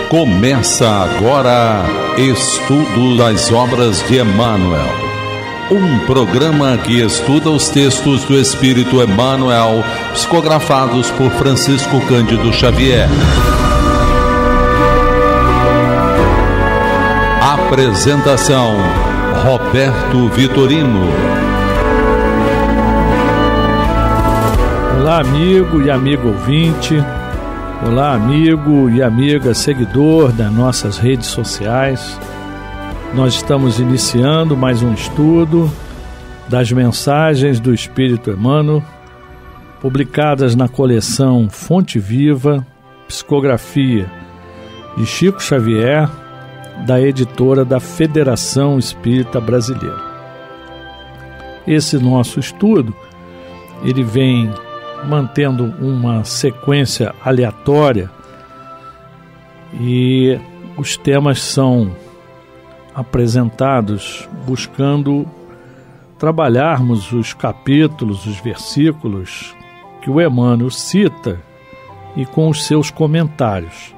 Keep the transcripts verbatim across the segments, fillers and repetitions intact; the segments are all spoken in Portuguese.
Começa agora Estudo das Obras de Emmanuel, um programa que estuda os textos do Espírito Emmanuel, psicografados por Francisco Cândido Xavier. Apresentação: Roberto Vitorino. Olá, amigo e amigo ouvinte. Olá, amigo e amiga seguidor das nossas redes sociais. Nós estamos iniciando mais um estudo das mensagens do Espírito Emmanuel, publicadas na coleção Fonte Viva, psicografia de Chico Xavier, da editora da Federação Espírita Brasileira. Esse nosso estudo, ele vem mantendo uma sequência aleatória e os temas são apresentados buscando trabalharmos os capítulos, os versículos que o Emmanuel cita e com os seus comentários.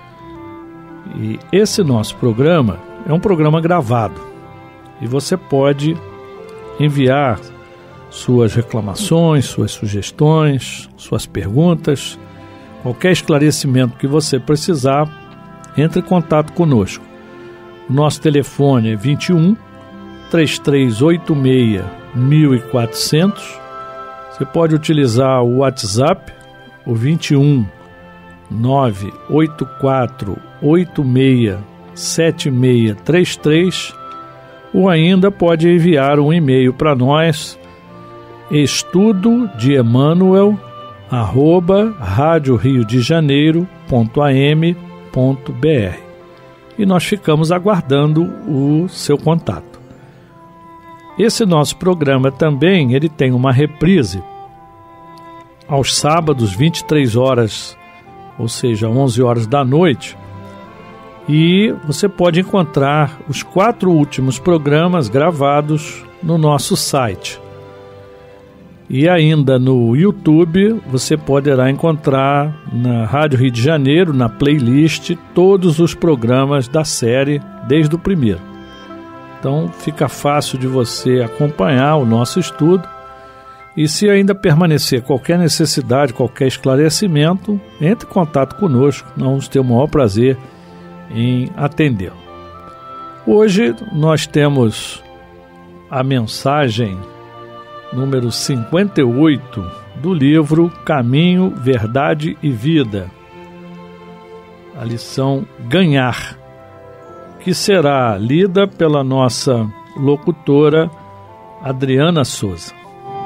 E esse nosso programa é um programa gravado e você pode enviar suas reclamações, suas sugestões, suas perguntas, qualquer esclarecimento que você precisar, entre em contato conosco. O nosso telefone é vinte e um, três três oito seis, mil e quatrocentos. Você pode utilizar o WhatsApp, o vinte e um, nove oito quatro oito seis, sete seis três três, ou ainda pode enviar um e-mail para nós, estudo de Emmanuel arroba rádio rio de janeiro ponto a m ponto b r, e nós ficamos aguardando o seu contato. Esse nosso programa também ele tem uma reprise aos sábados, vinte e três horas, ou seja, onze horas da noite, e você pode encontrar os quatro últimos programas gravados no nosso site. E ainda no YouTube você poderá encontrar na Rádio Rio de Janeiro, na playlist, todos os programas da série desde o primeiro. Então fica fácil de você acompanhar o nosso estudo. E se ainda permanecer qualquer necessidade, qualquer esclarecimento, entre em contato conosco, nós vamos ter o maior prazer em atendê-lo. Hoje nós temos a mensagem número cinquenta e oito do livro Caminho, Verdade e Vida, a lição Ganhar, que será lida pela nossa locutora Adriana Souza.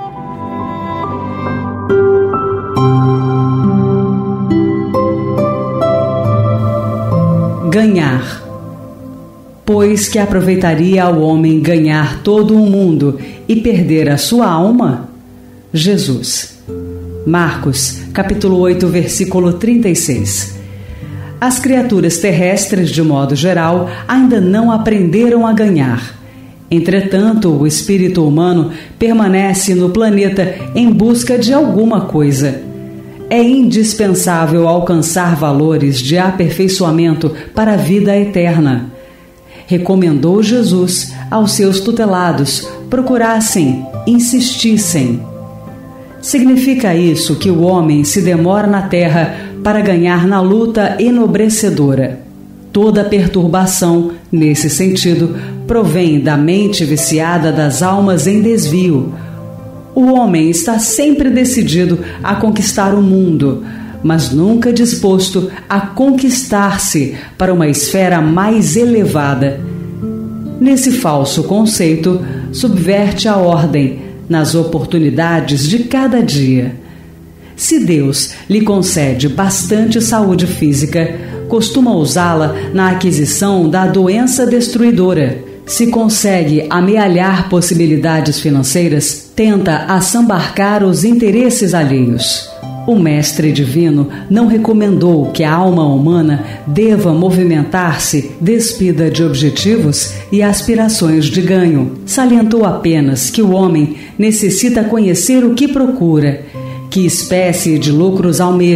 Ganhar. Pois que aproveitaria ao homem ganhar todo o mundo e perder a sua alma? Jesus. Marcos, capítulo oito, versículo trinta e seis. As criaturas terrestres, de modo geral, ainda não aprenderam a ganhar. Entretanto, o espírito humano permanece no planeta em busca de alguma coisa. É indispensável alcançar valores de aperfeiçoamento para a vida eterna. Recomendou Jesus aos seus tutelados procurassem, insistissem. Significa isso que o homem se demora na terra para ganhar na luta enobrecedora. Toda perturbação, nesse sentido, provém da mente viciada das almas em desvio. O homem está sempre decidido a conquistar o mundo, mas nunca disposto a conquistar-se para uma esfera mais elevada. Nesse falso conceito, subverte a ordem nas oportunidades de cada dia. Se Deus lhe concede bastante saúde física, costuma usá-la na aquisição da doença destruidora. Se consegue amealhar possibilidades financeiras, tenta assambarcar os interesses alheios. O Mestre Divino não recomendou que a alma humana deva movimentar-se despida de objetivos e aspirações de ganho. Salientou apenas que o homem necessita conhecer o que procura, que espécie de lucros almeja,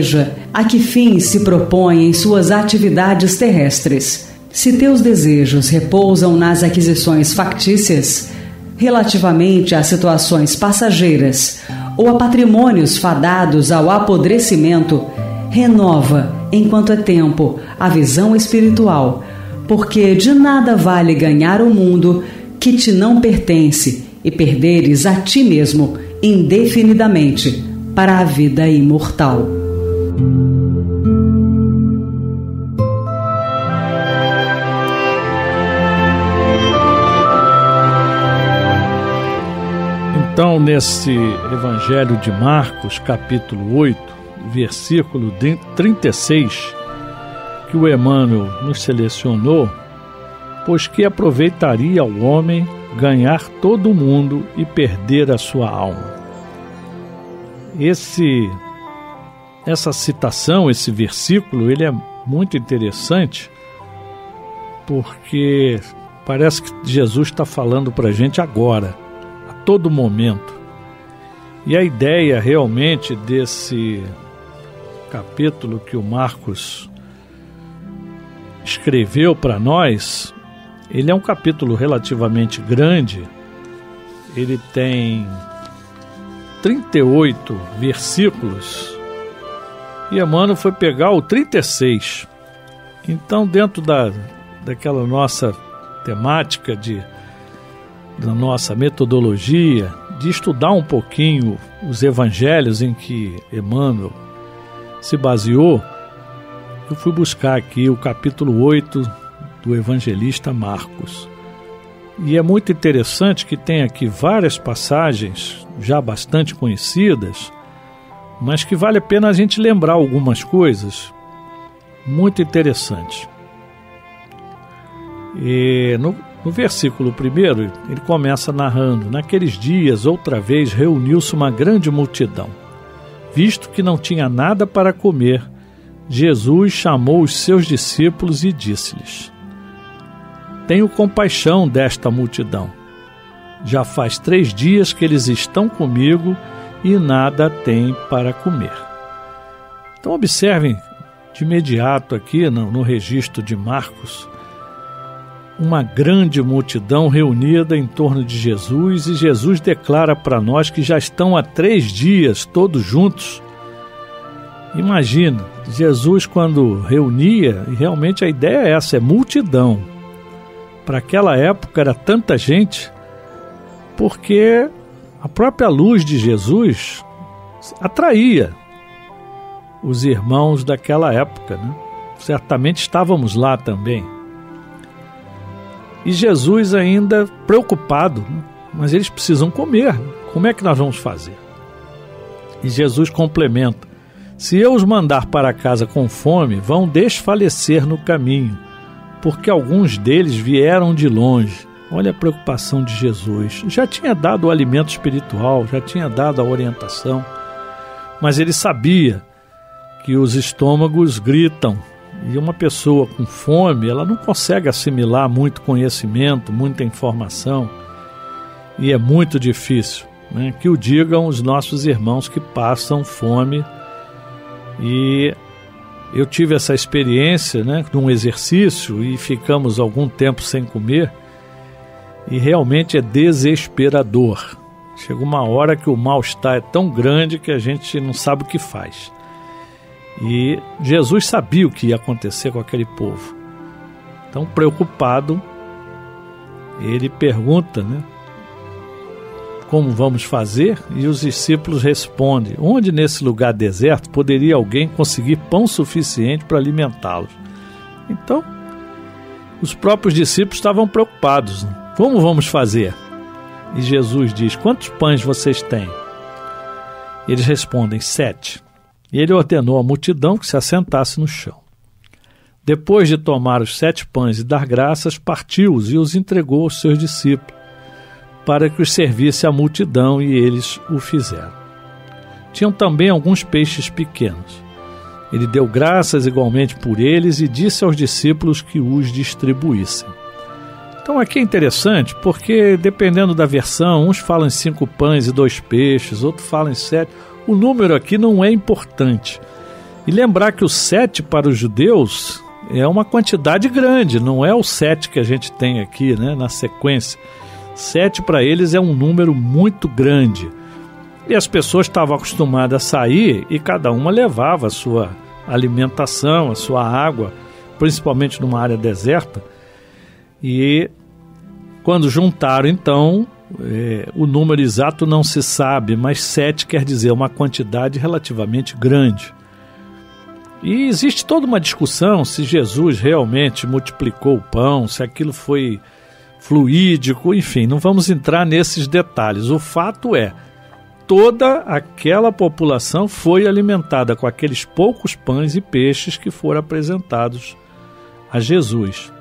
a que fim se propõe em suas atividades terrestres. Se teus desejos repousam nas aquisições factícias, relativamente a situações passageiras ou a patrimônios fadados ao apodrecimento, renova, enquanto é tempo, a visão espiritual, porque de nada vale ganhar o mundo que te não pertence e perderes a ti mesmo indefinidamente para a vida imortal. Então, nesse Evangelho de Marcos, capítulo oito, versículo trinta e seis, que o Emmanuel nos selecionou, pois que aproveitaria ao homem ganhar todo o mundo e perder a sua alma. Esse, essa citação, esse versículo, ele é muito interessante, porque parece que Jesus está falando para a gente agora, a todo momento. E a ideia realmente desse capítulo que o Marcos escreveu para nós, ele é um capítulo relativamente grande, ele tem trinta e oito versículos, e Emmanuel foi pegar o trinta e seis. Então, dentro da, daquela nossa temática, de, da nossa metodologia, de estudar um pouquinho os evangelhos em que Emmanuel se baseou, eu fui buscar aqui o capítulo oito do evangelista Marcos. E é muito interessante que tem aqui várias passagens já bastante conhecidas, mas que vale a pena a gente lembrar algumas coisas muito interessantes. E no, no versículo primeiro, ele começa narrando: naqueles dias, outra vez, reuniu-se uma grande multidão. Visto que não tinha nada para comer, Jesus chamou os seus discípulos e disse-lhes: tenho compaixão desta multidão. Já faz três dias que eles estão comigo e nada têm para comer. Então observem de imediato aqui no, no registro de Marcos, uma grande multidão reunida em torno de Jesus, e Jesus declara para nós que já estão há três dias todos juntos. Imagina, Jesus quando reunia, e realmente a ideia é essa, é multidão. Para aquela época era tanta gente, porque a própria luz de Jesus atraía os irmãos daquela época, né? Certamente estávamos lá também. E Jesus ainda preocupado, né? Mas eles precisam comer, como é que nós vamos fazer? E Jesus complementa: se eu os mandar para casa com fome, vão desfalecer no caminho, porque alguns deles vieram de longe. Olha a preocupação de Jesus. Já tinha dado o alimento espiritual, já tinha dado a orientação, mas ele sabia que os estômagos gritam, e uma pessoa com fome, ela não consegue assimilar muito conhecimento, muita informação, e é muito difícil, né? Que o digam os nossos irmãos que passam fome. E eu tive essa experiência, né, num exercício, e ficamos algum tempo sem comer, e realmente é desesperador. Chega uma hora que o mal-estar é tão grande que a gente não sabe o que faz. E Jesus sabia o que ia acontecer com aquele povo. Então, preocupado, ele pergunta, né, como vamos fazer? E os discípulos respondem: onde nesse lugar deserto poderia alguém conseguir pão suficiente para alimentá-los? Então, os próprios discípulos estavam preocupados, né? Como vamos fazer? E Jesus diz: quantos pães vocês têm? Eles respondem: sete. E ele ordenou à multidão que se assentasse no chão. Depois de tomar os sete pães e dar graças, partiu-os e os entregou aos seus discípulos, para que os servisse à multidão, e eles o fizeram. Tinham também alguns peixes pequenos. Ele deu graças igualmente por eles e disse aos discípulos que os distribuíssem. Então aqui é interessante, porque dependendo da versão, uns falam em cinco pães e dois peixes, outros falam em sete. O número aqui não é importante. E lembrar que o sete para os judeus é uma quantidade grande, não é o sete que a gente tem aqui, né, na sequência. Sete para eles é um número muito grande. E as pessoas estavam acostumadas a sair e cada uma levava a sua alimentação, a sua água, principalmente numa área deserta. E quando juntaram, então, é, o número exato não se sabe, mas sete quer dizer uma quantidade relativamente grande. E existe toda uma discussão se Jesus realmente multiplicou o pão, se aquilo foi fluídico, enfim, não vamos entrar nesses detalhes. O fato é, toda aquela população foi alimentada com aqueles poucos pães e peixes que foram apresentados a Jesus.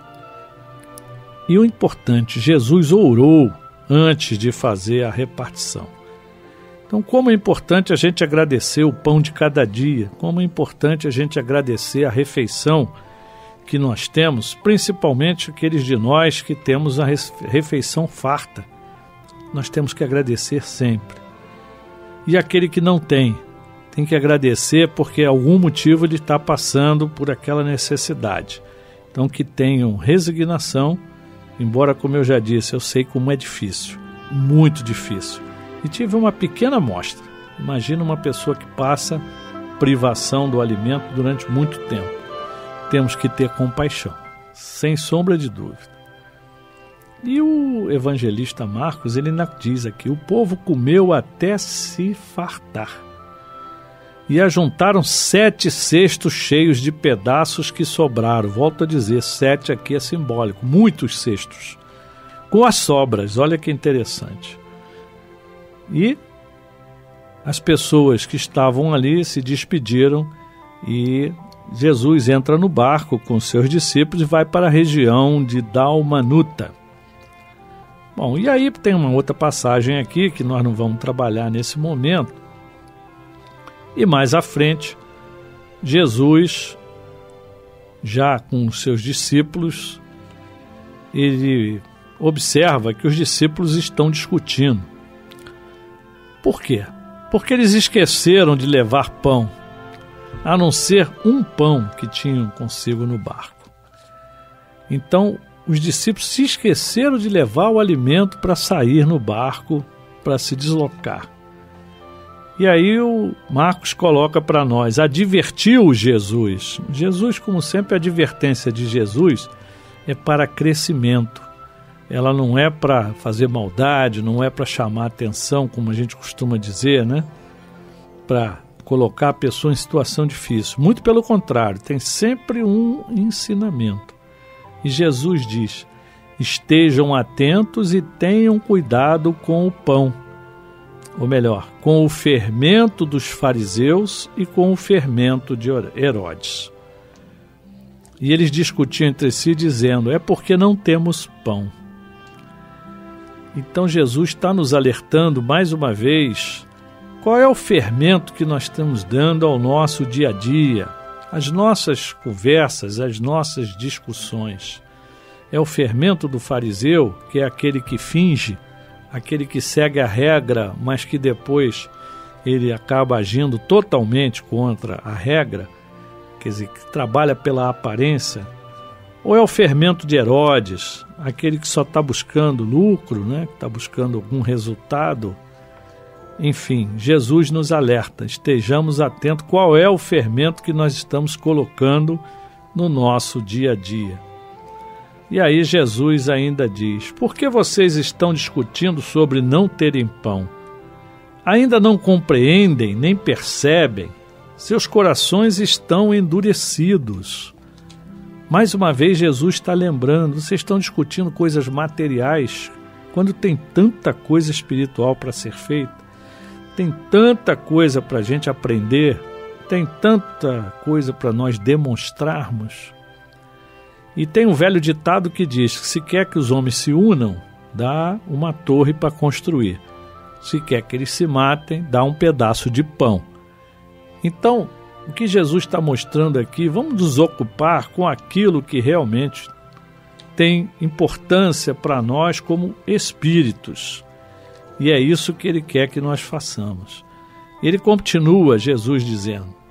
E o importante, Jesus orou antes de fazer a repartição. Então, como é importante a gente agradecer o pão de cada dia, como é importante a gente agradecer a refeição que nós temos, principalmente aqueles de nós que temos a refeição farta. Nós temos que agradecer sempre. E aquele que não tem, tem que agradecer porque algum motivo ele está passando por aquela necessidade. Então, que tenham resignação, embora, como eu já disse, eu sei como é difícil, muito difícil. E tive uma pequena amostra. Imagina uma pessoa que passa privação do alimento durante muito tempo. Temos que ter compaixão, sem sombra de dúvida. E o evangelista Marcos, ele diz aqui, o povo comeu até se fartar. E ajuntaram sete cestos cheios de pedaços que sobraram. Volto a dizer, sete aqui é simbólico, muitos cestos. Com as sobras, olha que interessante. E as pessoas que estavam ali se despediram e Jesus entra no barco com seus discípulos e vai para a região de Dalmanuta. Bom, e aí tem uma outra passagem aqui que nós não vamos trabalhar nesse momento. E mais à frente, Jesus, já com os seus discípulos, ele observa que os discípulos estão discutindo. Por quê? Porque eles esqueceram de levar pão, a não ser um pão que tinham consigo no barco. Então, os discípulos se esqueceram de levar o alimento para sair no barco, para se deslocar. E aí o Marcos coloca para nós, advertiu Jesus. Jesus, como sempre, a advertência de Jesus é para crescimento. Ela não é para fazer maldade, não é para chamar atenção, como a gente costuma dizer, né? Para colocar a pessoa em situação difícil. Muito pelo contrário, tem sempre um ensinamento. E Jesus diz, estejam atentos e tenham cuidado com o pão. Ou melhor, com o fermento dos fariseus e com o fermento de Herodes. E eles discutiam entre si dizendo, é porque não temos pão. Então Jesus está nos alertando mais uma vez qual é o fermento que nós estamos dando ao nosso dia a dia, às nossas conversas, às nossas discussões. É o fermento do fariseu, que é aquele que finge, aquele que segue a regra, mas que depois ele acaba agindo totalmente contra a regra, quer dizer, que trabalha pela aparência. Ou é o fermento de Herodes, aquele que só está buscando lucro, né? Que está buscando algum resultado. Enfim, Jesus nos alerta, estejamos atentos qual é o fermento que nós estamos colocando no nosso dia a dia. E aí Jesus ainda diz, por que vocês estão discutindo sobre não terem pão? Ainda não compreendem, nem percebem, seus corações estão endurecidos. Mais uma vez Jesus está lembrando, vocês estão discutindo coisas materiais, quando tem tanta coisa espiritual para ser feita, tem tanta coisa para a gente aprender, tem tanta coisa para nós demonstrarmos. E tem um velho ditado que diz que se quer que os homens se unam, dá uma torre para construir. Se quer que eles se matem, dá um pedaço de pão. Então, o que Jesus está mostrando aqui, vamos nos ocupar com aquilo que realmente tem importância para nós como espíritos. E é isso que ele quer que nós façamos. Ele continua, Jesus dizendo,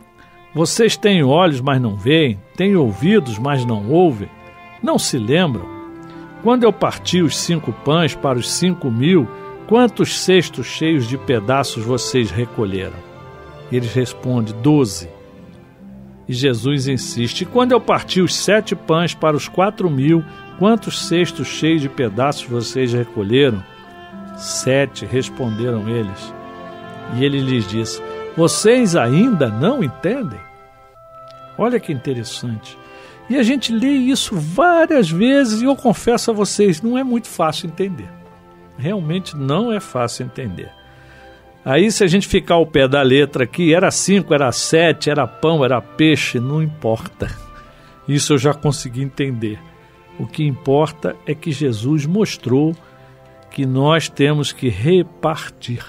Vocês têm olhos, mas não veem, têm ouvidos, mas não ouvem. Não se lembram? Quando eu parti os cinco pães para os cinco mil, quantos cestos cheios de pedaços vocês recolheram? Eles respondem, doze. E Jesus insiste, e quando eu parti os sete pães para os quatro mil, quantos cestos cheios de pedaços vocês recolheram? Sete, responderam eles. E ele lhes disse, vocês ainda não entendem? Olha que interessante. E a gente lê isso várias vezes e eu confesso a vocês, não é muito fácil entender. Realmente não é fácil entender. Aí se a gente ficar ao pé da letra aqui, era cinco, era sete, era pão, era peixe, não importa. Isso eu já consegui entender. O que importa é que Jesus mostrou que nós temos que repartir.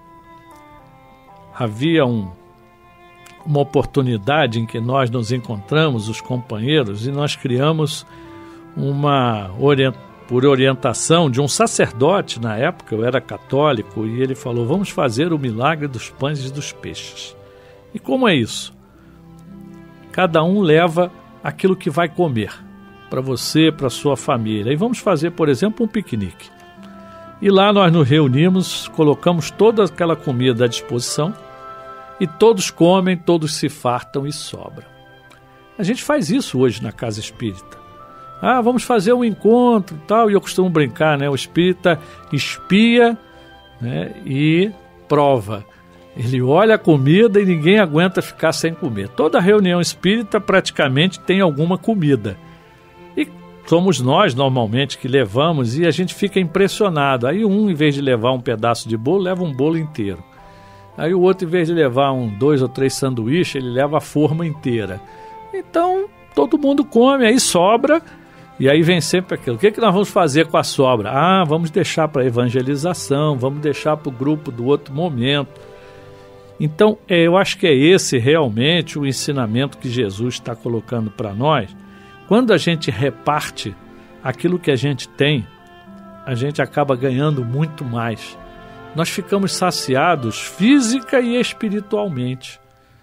Havia um, uma oportunidade em que nós nos encontramos, os companheiros, e nós criamos uma orientação, por orientação de um sacerdote, na época eu era católico, e ele falou, vamos fazer o milagre dos pães e dos peixes. E como é isso? Cada um leva aquilo que vai comer, para você, para a sua família. E vamos fazer, por exemplo, um piquenique. E lá nós nos reunimos, colocamos toda aquela comida à disposição, e todos comem, todos se fartam e sobra. A gente faz isso hoje na Casa Espírita. Ah, vamos fazer um encontro e tal, e eu costumo brincar, né? O espírita espia, né, e prova. Ele olha a comida e ninguém aguenta ficar sem comer. Toda reunião espírita praticamente tem alguma comida. E somos nós, normalmente, que levamos e a gente fica impressionado. Aí um, em vez de levar um pedaço de bolo, leva um bolo inteiro. Aí o outro, em vez de levar um, dois ou três sanduíches, ele leva a forma inteira. Então, todo mundo come, aí sobra. E aí vem sempre aquilo, o que, que nós vamos fazer com a sobra? Ah, vamos deixar para evangelização, vamos deixar para o grupo do outro momento. Então, é, eu acho que é esse realmente o ensinamento que Jesus está colocando para nós. Quando a gente reparte aquilo que a gente tem, a gente acaba ganhando muito mais. Nós ficamos saciados física e espiritualmente.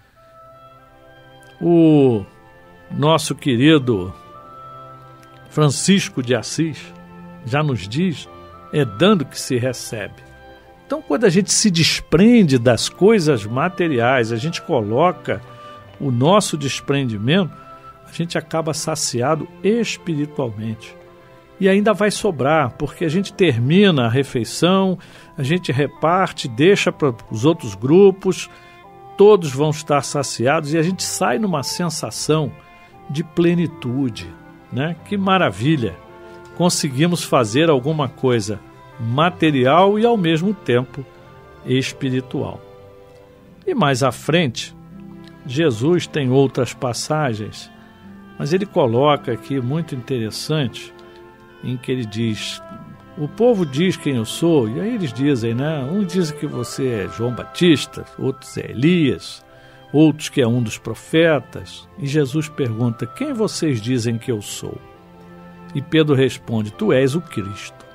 O nosso querido Francisco de Assis já nos diz, é dando que se recebe. Então, quando a gente se desprende das coisas materiais, a gente coloca o nosso desprendimento, a gente acaba saciado espiritualmente. E ainda vai sobrar, porque a gente termina a refeição, a gente reparte, deixa para os outros grupos, todos vão estar saciados e a gente sai numa sensação de plenitude. Né? Que maravilha! Conseguimos fazer alguma coisa material e ao mesmo tempo espiritual. E mais à frente, Jesus tem outras passagens, mas ele coloca aqui muito interessante, em que ele diz, o povo diz quem eu sou, e aí eles dizem, né? Um diz que você é João Batista, outros é Elias, outros que é um dos profetas. E Jesus pergunta, quem vocês dizem que eu sou? E Pedro responde, tu és o Cristo.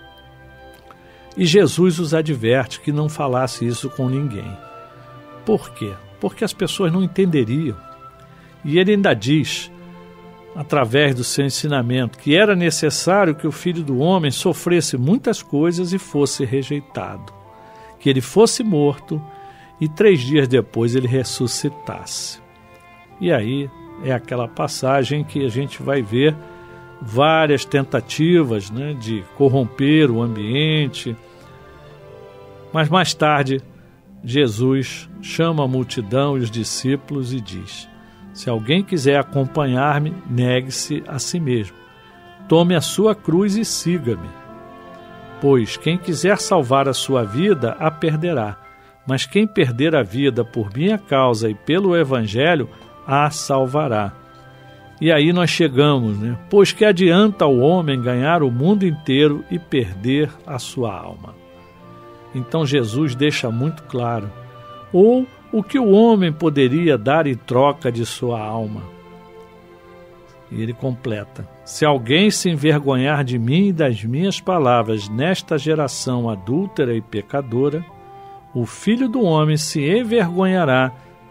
E Jesus os adverte que não falasse isso com ninguém. Por quê? Porque as pessoas não entenderiam. E ele ainda diz, através do seu ensinamento, que era necessário que o Filho do Homem sofresse muitas coisas e fosse rejeitado, que ele fosse morto e três dias depois ele ressuscitasse. E aí é aquela passagem que a gente vai ver várias tentativas, né, de corromper o ambiente. Mas mais tarde, Jesus chama a multidão e os discípulos e diz, se alguém quiser acompanhar-me, negue-se a si mesmo. Tome a sua cruz e siga-me. Pois quem quiser salvar a sua vida, a perderá. Mas quem perder a vida por minha causa e pelo Evangelho, a salvará. E aí nós chegamos, né? Pois que adianta o homem ganhar o mundo inteiro e perder a sua alma? Então Jesus deixa muito claro, ou o que o homem poderia dar em troca de sua alma? E ele completa, se alguém se envergonhar de mim e das minhas palavras nesta geração adúltera e pecadora, o Filho do Homem se envergonhará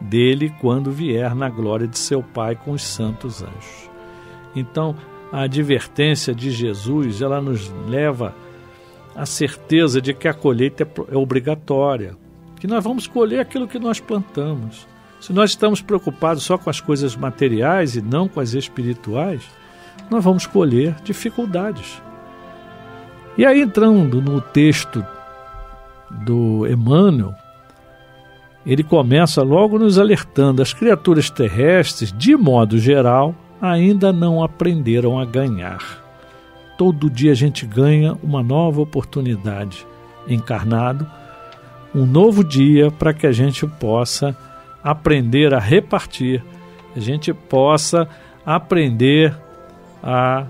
dele quando vier na glória de seu Pai com os santos anjos. Então, a advertência de Jesus, ela nos leva à certeza de que a colheita é obrigatória, que nós vamos colher aquilo que nós plantamos. Se nós estamos preocupados só com as coisas materiais e não com as espirituais, nós vamos colher dificuldades. E aí, entrando no texto do Emmanuel, ele começa logo nos alertando: as criaturas terrestres, de modo geral, ainda não aprenderam a ganhar. Todo dia a gente ganha uma nova oportunidade encarnado, um novo dia para que a gente possa aprender a repartir, a gente possa aprender a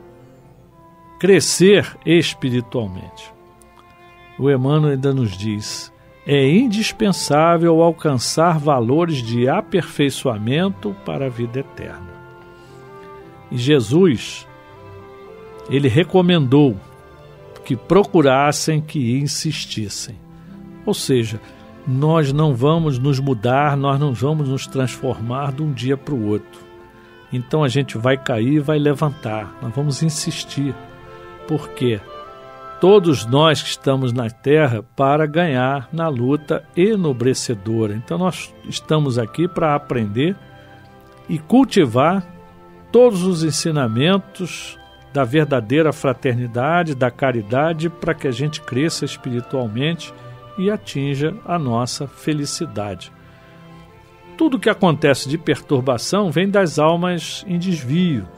crescer espiritualmente. O Emmanuel ainda nos diz: é indispensável alcançar valores de aperfeiçoamento para a vida eterna. E Jesus, ele recomendou que procurassem, que insistissem. Ou seja, nós não vamos nos mudar, nós não vamos nos transformar de um dia para o outro. Então a gente vai cair e vai levantar, nós vamos insistir, porque todos nós que estamos na Terra para ganhar na luta enobrecedora. Então nós estamos aqui para aprender e cultivar todos os ensinamentos da verdadeira fraternidade, da caridade, para que a gente cresça espiritualmente e atinja a nossa felicidade. Tudo que acontece de perturbação vem das almas em desvio.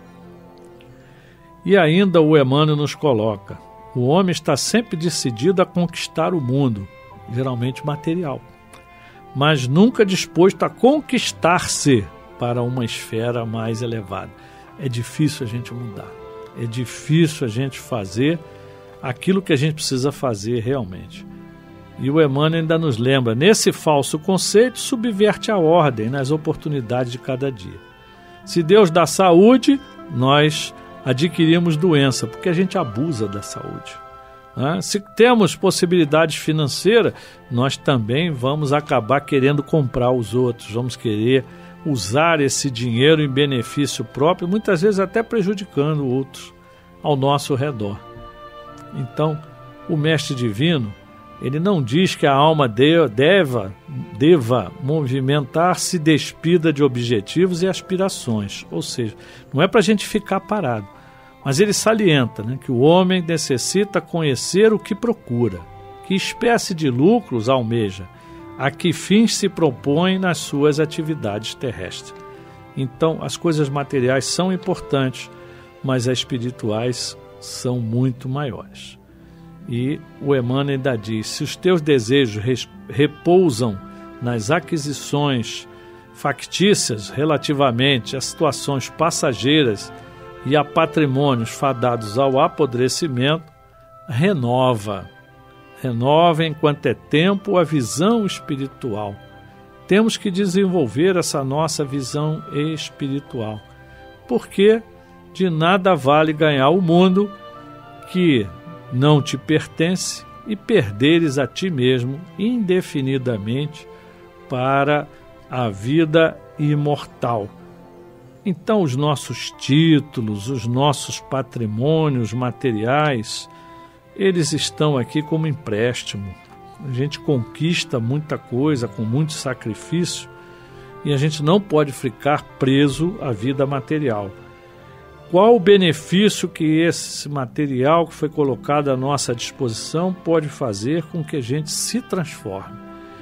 E ainda o Emmanuel nos coloca: o homem está sempre decidido a conquistar o mundo, geralmente material, mas nunca disposto a conquistar-se para uma esfera mais elevada. É difícil a gente mudar, é difícil a gente fazer aquilo que a gente precisa fazer realmente. E o Emmanuel ainda nos lembra: nesse falso conceito subverte a ordem nas oportunidades de cada dia. Se Deus dá saúde, nós adquirimos doença, porque a gente abusa da saúde. Né? Se temos possibilidades financeiras, nós também vamos acabar querendo comprar os outros, vamos querer usar esse dinheiro em benefício próprio, muitas vezes até prejudicando outros ao nosso redor. Então, o Mestre Divino, ele não diz que a alma de, deva, deva movimentar-se despida de objetivos e aspirações, ou seja, não é para a gente ficar parado, mas ele salienta, né, que o homem necessita conhecer o que procura, que espécie de lucros almeja, a que fins se propõe nas suas atividades terrestres. Então, as coisas materiais são importantes, mas as espirituais são muito maiores. E o Emmanuel ainda diz: se os teus desejos res, repousam nas aquisições factícias relativamente a situações passageiras e a patrimônios fadados ao apodrecimento, renova, renova enquanto é tempo a visão espiritual. Temos que desenvolver essa nossa visão espiritual, porque de nada vale ganhar o mundo que não te pertence e perderes a ti mesmo indefinidamente para a vida imortal. Então, os nossos títulos, os nossos patrimônios materiais, eles estão aqui como empréstimo. A gente conquista muita coisa com muito sacrifício e a gente não pode ficar preso à vida material. Qual o benefício que esse material que foi colocado à nossa disposição pode fazer com que a gente se transforme?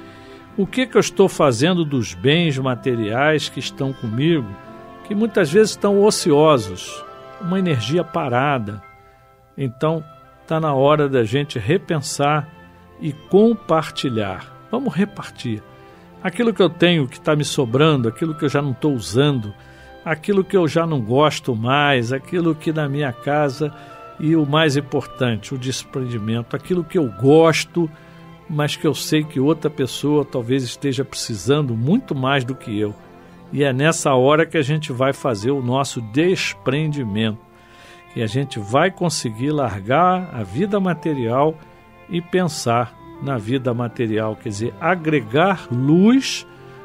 O que, que eu estou fazendo dos bens materiais que estão comigo, que muitas vezes estão ociosos, uma energia parada? Então, está na hora da gente repensar e compartilhar. Vamos repartir. Aquilo que eu tenho que está me sobrando, aquilo que eu já não estou usando, aquilo que eu já não gosto mais, aquilo que na minha casa, e o mais importante, o desprendimento, aquilo que eu gosto, mas que eu sei que outra pessoa talvez esteja precisando muito mais do que eu. E é nessa hora que a gente vai fazer o nosso desprendimento, que a gente vai conseguir largar a vida material e pensar na vida material, quer dizer, agregar luz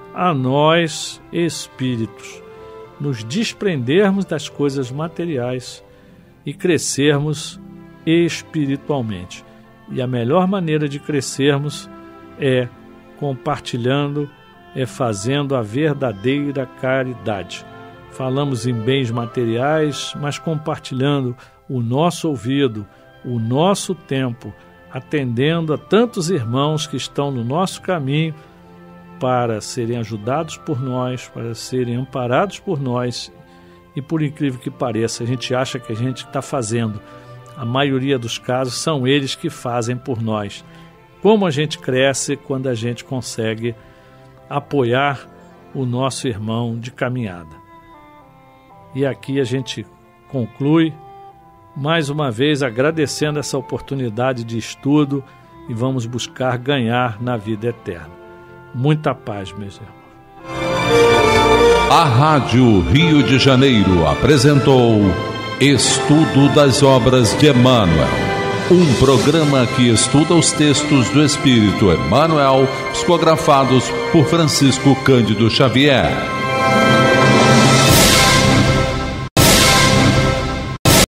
a nós, espíritos, nos desprendermos das coisas materiais e crescermos espiritualmente. E a melhor maneira de crescermos é compartilhando, é fazendo a verdadeira caridade. Falamos em bens materiais, mas compartilhando o nosso ouvido, o nosso tempo, atendendo a tantos irmãos que estão no nosso caminho para serem ajudados por nós, para serem amparados por nós. E por incrível que pareça, a gente acha que a gente está fazendo. A maioria dos casos são eles que fazem por nós. Como a gente cresce quando a gente consegue apoiar o nosso irmão de caminhada. E aqui a gente conclui, mais uma vez agradecendo essa oportunidade de estudo e vamos buscar ganhar na vida eterna. Muita paz, meus irmãos. A Rádio Rio de Janeiro apresentou Estudo das Obras de Emmanuel, um programa que estuda os textos do Espírito Emmanuel, psicografados por Francisco Cândido Xavier.